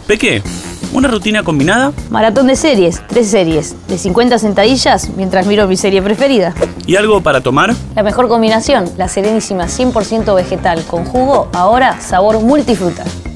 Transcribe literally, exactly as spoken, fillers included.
Peque, ¿una rutina combinada? Maratón de series, tres series, de cincuenta sentadillas mientras miro mi serie preferida. ¿Y algo para tomar? La mejor combinación, la Serenísima cien por ciento vegetal con jugo, ahora sabor multifruta.